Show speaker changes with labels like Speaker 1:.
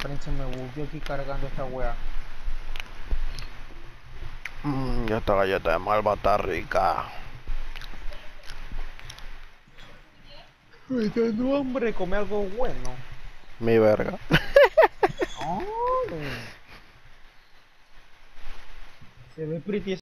Speaker 1: tren se me bugueó aquí cargando esta wea.
Speaker 2: Esta galleta de malva está rica.
Speaker 1: Me tengo hambre, come algo bueno.
Speaker 2: Mi verga.
Speaker 1: Oh, se ve pretty